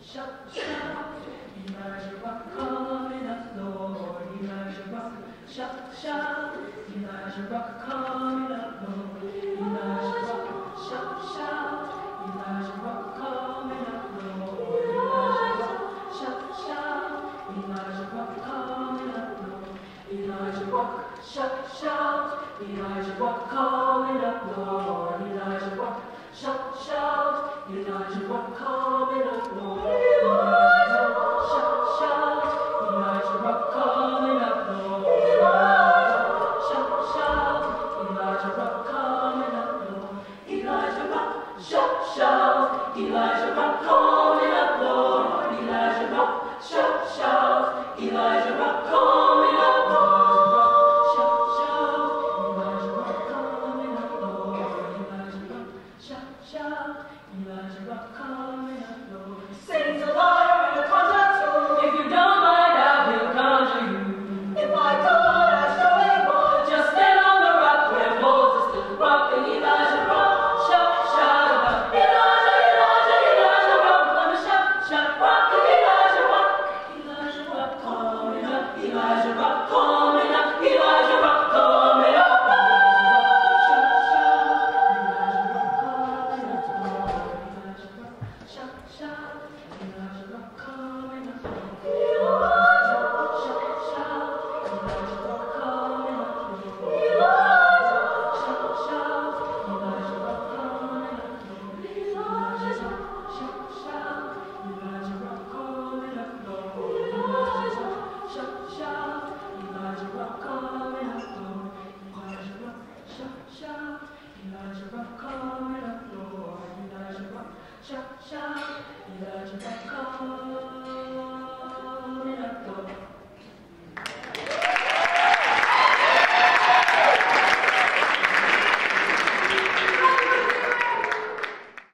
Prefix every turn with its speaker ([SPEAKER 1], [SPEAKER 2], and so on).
[SPEAKER 1] shout, shout. Elijah Rock coming up, Lord. Elijah Rock, shout, shout. Elijah Rock coming up, Lord. Elijah Rock, shout, shout. Elijah Rock coming up, Lord. Elijah Rock, shout, shout. Elijah Rock coming up, Lord. Elijah Rock, shout, shout. Elijah Rock coming up, Lord. Elijah Rock, shout, shout. Elijah Rock coming up, Lord. Elijah Rock, shout, shout. Elijah Rock coming up, Lord. Elijah Rock, shout, shout. Elijah Rock coming up, Lord. Elijah Rock, shout, shout. Elijah Rock coming up, Lord. Elijah Rock, shout, shout. Elijah Rock coming up, Lord. Shout, shout. Elijah Rock coming up, Lord. Elijah Rock, shout, shout. Elijah Rock coming up, Lord. Sings a lyre and a conjure too. If you don't mind, I will conjure you. If I could, I'd show a boy. Just stand on the rock where Moses stood, rocking Elijah Rock. Shout, shout about Elijah, Elijah, Elijah Rock. We're gonna shout, shout, rocking Elijah Rock. Elijah Rock coming up, Elijah Rock coming up, Elijah Rock coming up. Shout, shout, Elijah Rock coming up, Lord. Elijah Rock, shout, shout, Elijah Rock coming up, Lord. Elijah Rock, shout, shout, Elijah Rock coming up, Lord. Elijah Rock, shout, shout, Elijah Rock coming up, Lord. Elijah Rock, shout, shout, Elijah Rock coming up, Lord. Elijah Rock, shout, shout, Elijah Rock coming up, Lord. Elijah Rock, shout, shout, Elijah Rock coming up, Lord. Elijah Rock, shout, shout, Elijah Rock coming up.